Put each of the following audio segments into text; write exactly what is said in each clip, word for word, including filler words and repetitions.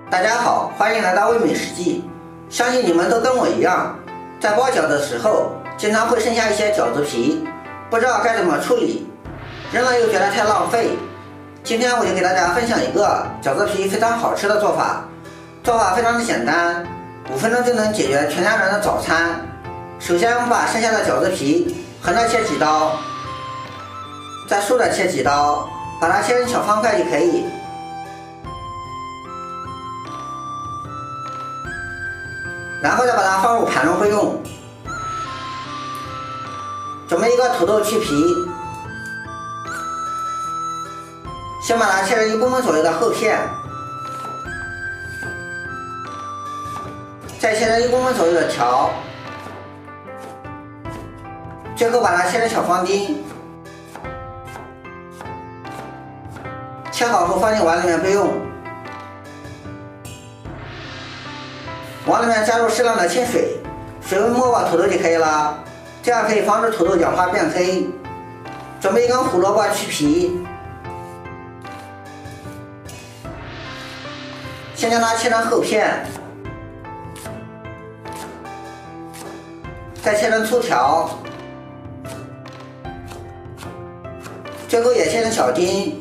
大家好，欢迎来到味美食记。相信你们都跟我一样，在包饺子的时候，经常会剩下一些饺子皮，不知道该怎么处理，扔了又觉得太浪费。今天我就给大家分享一个饺子皮非常好吃的做法，做法非常的简单，五分钟就能解决全家人的早餐。首先，我们把剩下的饺子皮横着切几刀，再竖着切几刀，把它切成小方块就可以。然后再把它放入盘中备用。准备一个土豆去皮，先把它切成一公分左右的厚片，再切成一公分左右的条，最后把它切成小方丁。切好后放进碗里面备用。碗里面加入适量的清水，水温没过土豆就可以了，这样可以防止土豆氧化变黑。准备一根胡萝卜去皮，先将它切成厚片，再切成粗条，最后也切成小丁。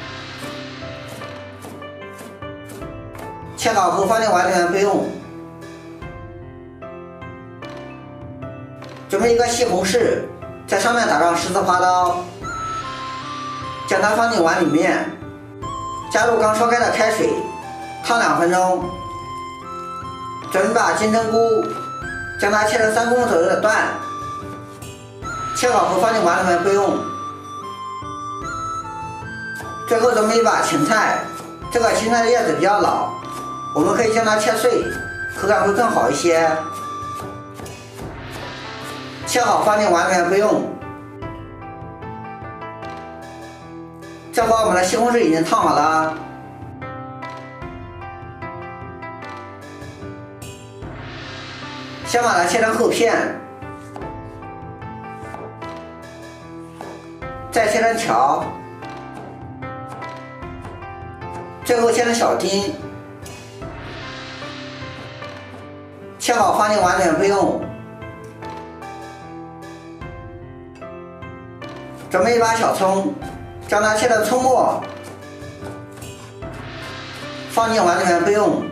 切好后放进碗里面备用。准备一个西红柿，在上面打上十字花刀，将它放进碗里面，加入刚烧开的开水，烫两分钟。准备把金针菇，将它切成三公分左右的段，切好后放进碗里面备用。最后准备一把芹菜，这个芹菜的叶子比较老，我们可以将它切碎，口感会更好一些。切好放进碗里面备用。这会儿我们的西红柿已经烫好了，先把它切成厚片，再切成条，最后切成小丁。切好放进碗里面备用。准备一把小葱，将它切成葱末，放进碗里面备用。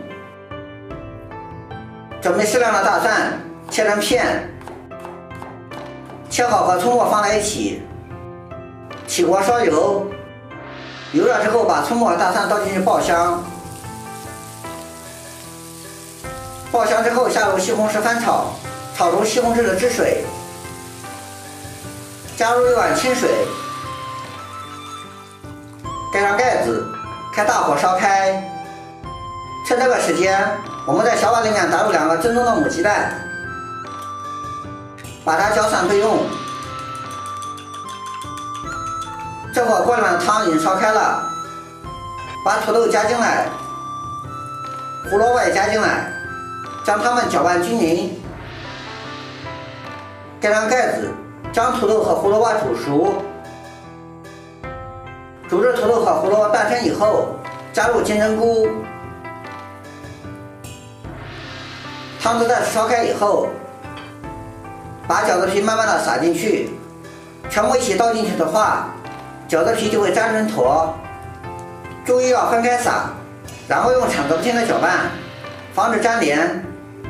准备适量的大蒜，切成片，切好和葱末放在一起。起锅烧油，油热之后把葱末和大蒜倒进去爆香。爆香之后下入西红柿翻炒，炒出西红柿的汁水。加入一碗清水，盖上盖子，开大火烧开。趁这个时间，我们在小碗里面打入两个正宗的母鸡蛋，把它搅散备用。这会锅里面的汤已经烧开了，把土豆加进来，胡萝卜也加进来，将它们搅拌均匀，盖上盖子。将土豆和胡萝卜煮熟，煮至土豆和胡萝卜半生以后，加入金针菇。汤汁再次烧开以后，把饺子皮慢慢的撒进去，全部一起倒进去的话，饺子皮就会粘成坨。注意要分开撒，然后用铲子不停的搅拌，防止粘连。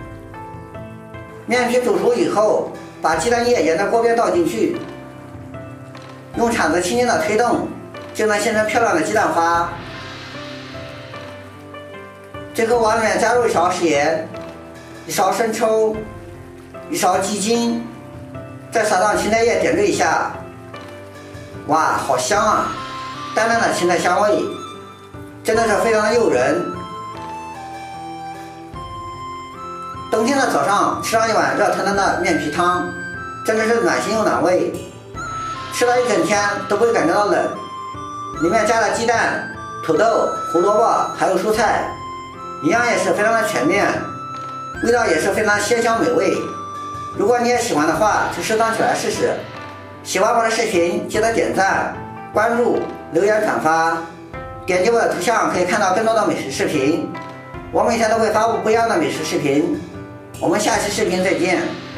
面皮煮熟以后，把鸡蛋液沿着锅边倒进去，用铲子轻轻的推动，就能形成漂亮的鸡蛋花。最后往里面加入一勺盐，一勺生抽，一勺鸡精，再撒上芹菜叶点缀一下。哇，好香啊！淡淡的芹菜香味，真的是非常的诱人。冬天的早上吃上一碗热腾腾的面皮汤，真的是暖心又暖胃，吃了一整天都不会感觉到冷。里面加了鸡蛋、土豆、胡萝卜还有蔬菜，营养也是非常的全面，味道也是非常鲜香美味。如果你也喜欢的话，就收藏起来试试。喜欢我的视频记得点赞、关注、留言、转发，点击我的头像可以看到更多的美食视频。 我每天都会发布不一样的美食视频，我们下期视频再见。